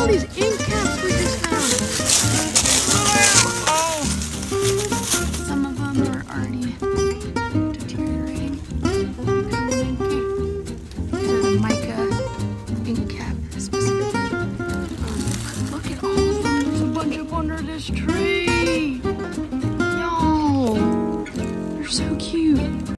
all these ink caps we just found. Oh! Some of them are already deteriorating. These are the mica ink cap specifically. Look at all of them. There's a bunch up under this tree.